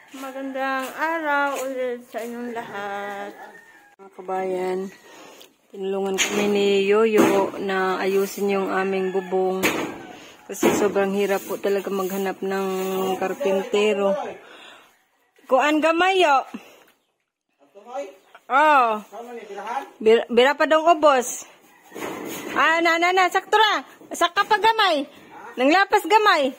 Magandang araw ulit sa inyong lahat. Mga kabayan, tinulungan kami ni Yoyo na ayusin yung aming bubong. Kasi sobrang hirap po talaga maghanap ng karpintero. Kuan gamay yo. Oh. Bira pa dong ubos. Sakto ra. Saka pa gamay. Nang lapas gamay.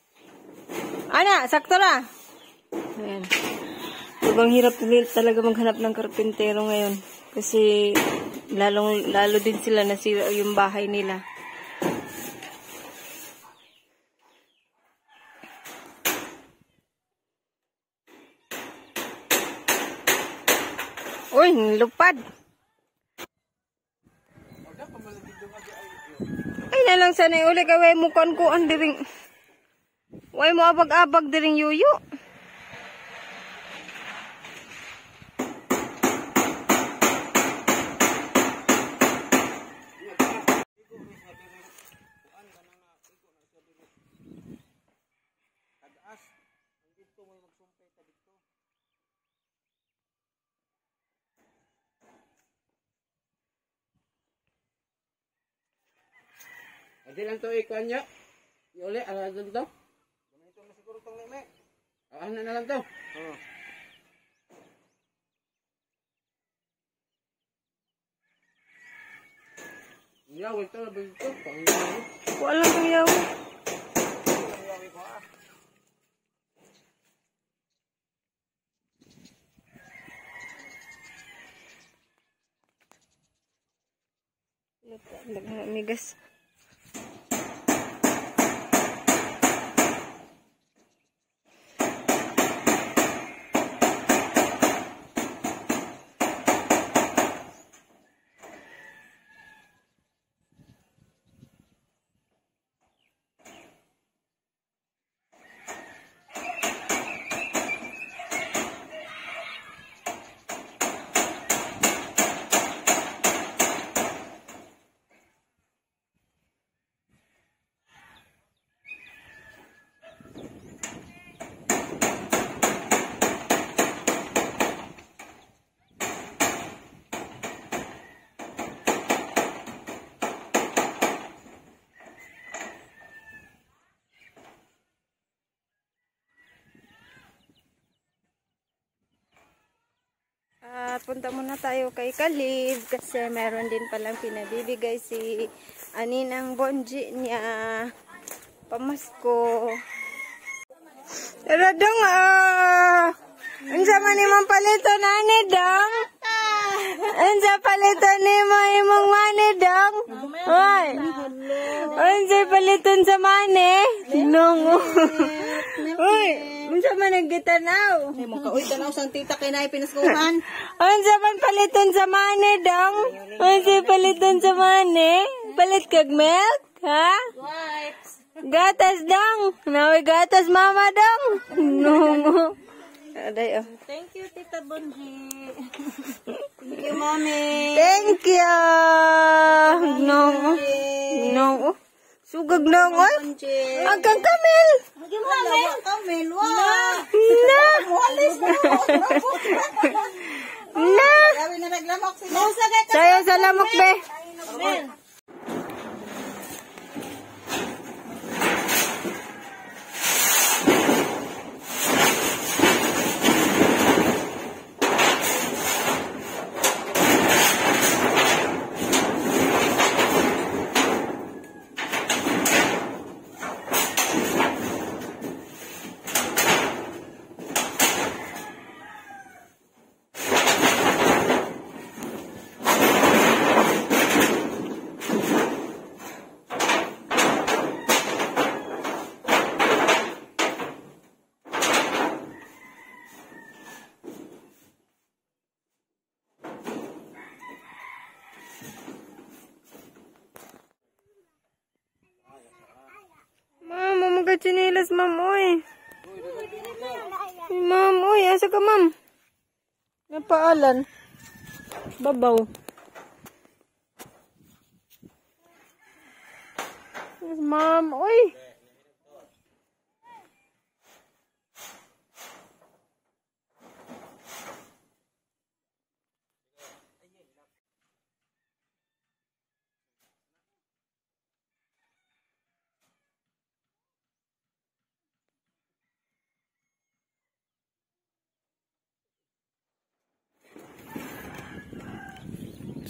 Sakto ra. Ayan. Sobrang hirap talaga maghanap ng karpintero ngayon. Kasi lalo din sila nasira yung bahay nila. Uy, lupad. Ay na lang sana uli kay way mo kuan diring. Way mo abag-abag diring yuyo. Adi lang to ikuan nyo. Yuli, doon to. Ito na siguro itong lime. Ano na lang to. Oo. Yaw, ito na ba ito? Wala kang yaw. Migas. Punta muna tayo kay Kalib kasi meron din palang pinabibigay si Aninang Bonji niya pamasko. Pero dong unsa man imong palito na ni dong? Unsa palito ni mo imong mani dong? Hoy. Unsa paliton sa mani? Nong. Hoy. Unsa man nagitanaw? Ay mo kauy tanaw sang tita kay naay pinaskuhan. Unsa man paliton sa mani dong? Unsa paliton sa mani? Palit kag milk, ha? Wipes. Gatas dong. Nawi gatas mama dong. No. Aday oh. Thank you Tita Bonji. Thank you Mommy. Thank you. No. No. Sugag na oy. Agkang kamel. Mommy. Kamel wa. Na. Walis na. Na. Gawi na naglamok sila. Sayo sa lamok be. Chinilas, ma'am, oy. Ma'am, oy. Asa ka, ma'am? Napaalan. Babaw. Yes, ma'am, oy.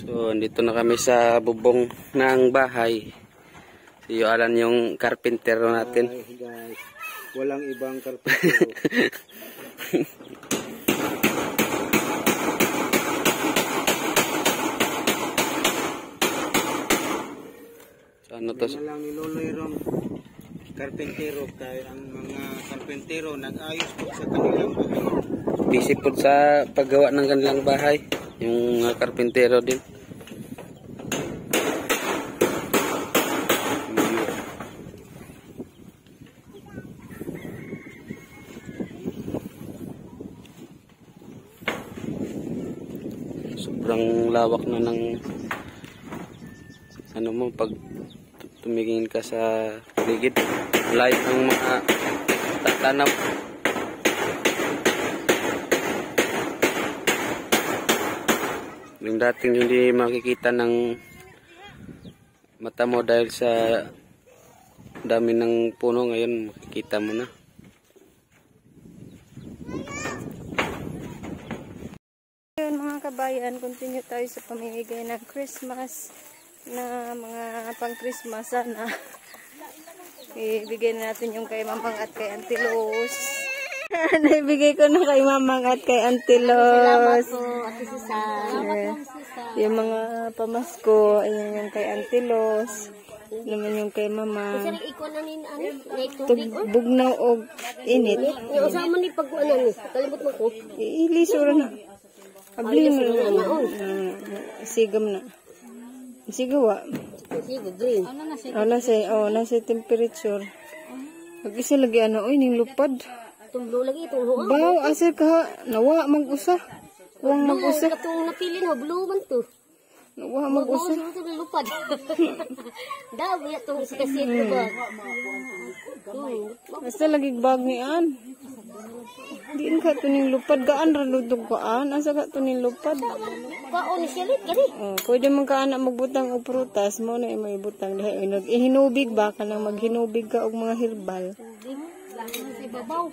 So, andito na kami sa bubong ng bahay. Si Alan yung carpenter natin. Ay, guys, walang ibang carpenter. So, ano to? Na lang ni Loloy ron karpentero kaya ang mga karpentero nag-ayos po sa kanilang bahay. Busy po sa paggawa ng kanilang bahay. Yung mga karpentero din. Sobrang lawak na ng ano mo pag tumingin ka sa paligid. Layo ng mga tatanaw. Yung dating hindi makikita ng mata mo dahil sa dami ng puno, ngayon makikita mo na. Yun mga kabayan, continue tayo sa pamimigay ng Christmas na mga pang Christmas sana. Ibigay natin yung kay Mamang at kay Auntie Luz. Naibigay ko na kay Mamang at kay Auntie Luz. Ate Susan. Yung mga pamasko, ayun yung kay Auntie Luz. Naman yung kay Mama. Sir, ikaw na ni tubig. Bugnaw o init. Yung usama ni pag-ano ni. Kalimot mo ko. Ilisura na. Abli mo na. Sigam na. Sigawa. Sige, green. Nasa temperature. Pag-isa lagi oy, ning lupad. Itong blue lagi, itong blue. Baw, asir ka, nawa mag-usa. Huwag mag-usa. Itong napili na, blue man to. Nawa mag-usa. Ito na lupad. Daw, ya itong sa kasit ko ba? Basta lagi bag ni An. Diin ka to ning lupad. Gaan ra lutog ko An. Asa ka to ning lupad. Kao ni siya lit, gani. Pwede man ka anak magbutang og prutas. Mo na may butang. Ihinubig ba ka nang maghinubig ka og mga herbal. Sa babaw.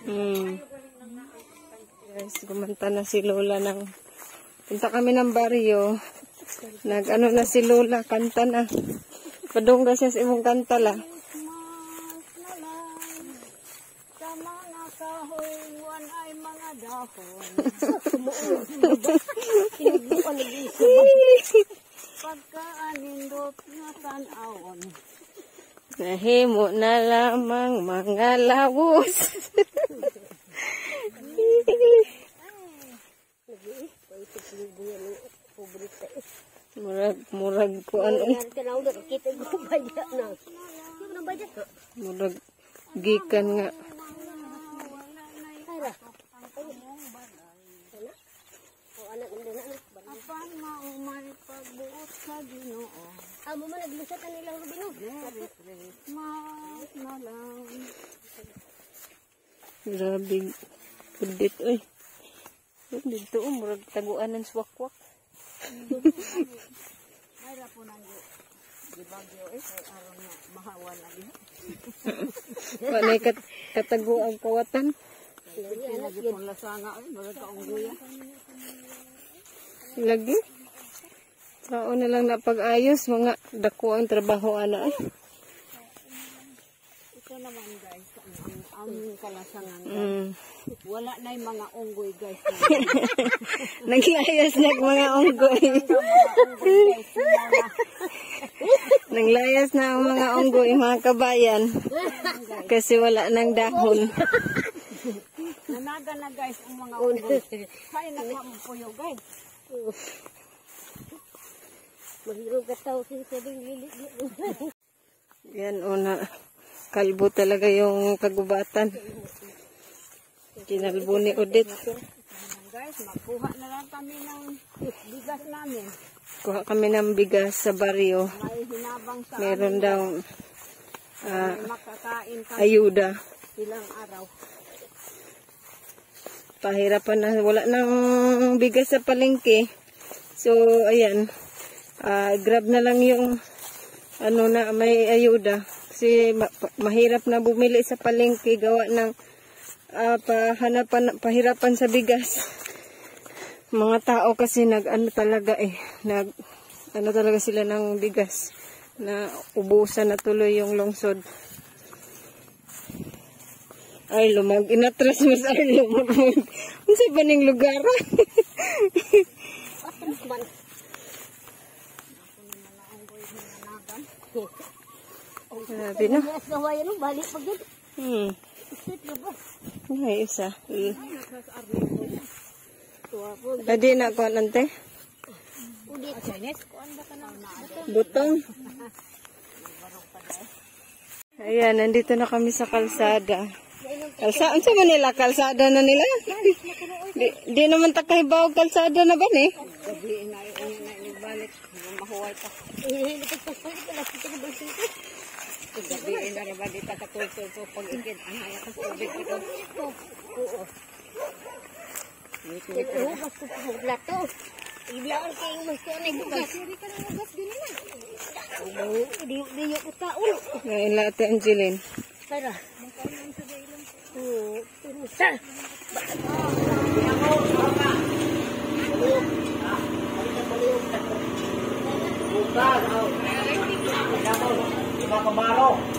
Guys, kumanta na si Lola ng punta kami ng baryo. Nag-ano na si Lola, kanta na. Padungga siya sa imong kanta la. Sama na kahulwan ay mga dahon. Kinubuan nag-isa. Pagkaanindot na tanawon. Nahimo na lamang mga lawos. Murag ko ano. Murag gikan nga. Apan maumay pagbuot sa Ginoo. Amo man naglusat ang ilang rubino. Mas na lang. Grabe. Kudit oy. Dito murag taguan ng swakwak. Mayra po nang di bagyo kay aron na mahawan lagi. Wala katago ang kawatan. Lagi po lasanga ay murag kaungguya. Lagi. Tao na lang na pag-ayos. Mga dako ang trabaho ana ay. Ito naman guys, ang kalasangan. Wala na yung mga unggoy guys. Naglayas na mga unggoy. Naglayas na ang mga unggoy, mga kabayan. Kasi wala nang dahon. Nanaga na guys ang mga unggoy. Kaya nakamupuyo guys. Mahirap ka tao sa sabing lilit. Yan una. Kalbo talaga yung kagubatan. Kinalbo ni Odette. Guys, magkuha na lang kami ng bigas namin. Kuha kami ng bigas sa baryo. May hinabang sa Meron daw makakain kami ayuda. ilang araw. Pahirapan na. Wala nang bigas sa palengke. So, ayan. Grab na lang yung ano na may ayuda. Kasi mahirap na bumili sa palengke. Gawa ng pahirapan sa bigas. Mga tao kasi nag-ano talaga ano talaga sila ng bigas na ubusan na tuloy yung lungsod. Ay, lumag. Inatras mas ay lumag. Ano sa baning lugar? Atras man. Grabe no? Mas gawayan no, balik pag yun. Street labas. Ay, isa. Tuwa po. Pwede na ko nante? Udit. Kuan ba ka na? Butong. Ayan, nandito na kami sa kalsada. Kalsada? Saan nila? Kalsada na nila? di naman takahibaw kalsada na ba ni? Gabi na nagbalik. Mahuway pa. Pagpagpagpag pala kita na balsito. Gabi na rin ba di takatulso pag-ikid. Ang hayat ang ubig ito. Oo. Ito, basta sa plato. Iblaan kayo mas ko na bukas. Hindi ka na bukas din na. Di yung utaon. Ngayon lang ate Angeline. Para. Oo. Sir. Bukas, oh. Ibang kabaro.